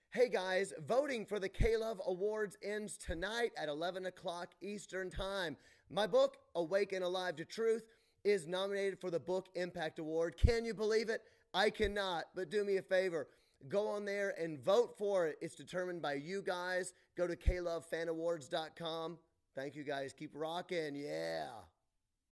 Hey guys, voting for the K-Love Awards ends tonight at 11 o'clock Eastern Time. My book, Awake and Alive to Truth, is nominated for the Book Impact Award. Can you believe it? I cannot, but do me a favor. Go on there and vote for it. It's determined by you guys. Go to KLoveFanAwards.com. Thank you guys. Keep rocking. Yeah.